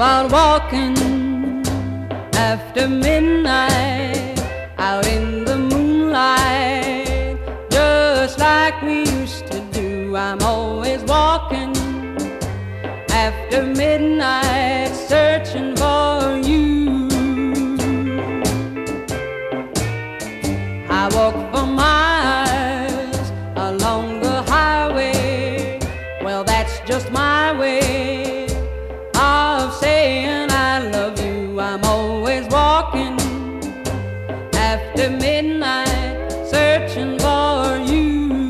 out walking after midnight, out in the moonlight, just like we used to do. I'm always walking after midnight, searching for you. I walk for miles along the highway. Well, that's just my way of saying I love you. I'm always walking after midnight, searching for you.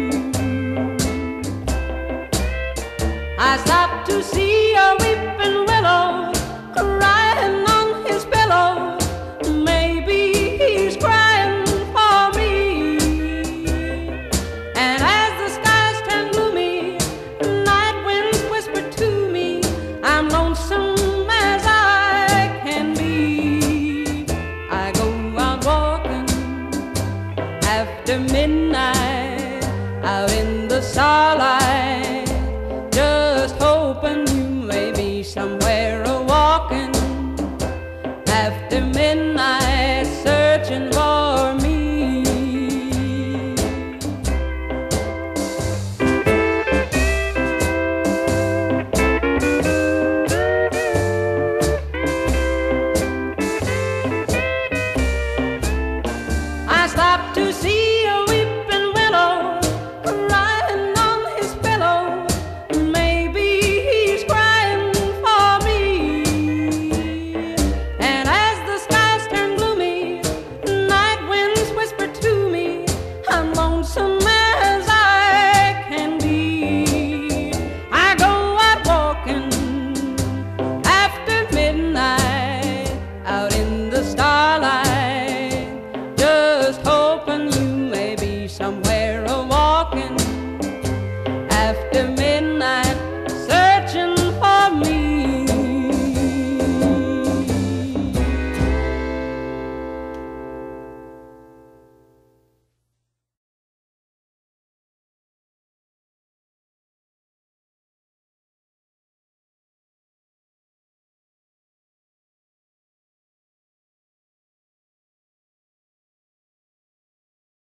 I stopped to see a weeping willow crying on his pillow. Maybe he's crying for me. And as the skies turn gloomy, night winds whisper to me, I'm lonesome as I can be. I go out walking after midnight, out in the starlight, just hoping you may be somewhere a-walking after midnight, searching for me. I stopped to see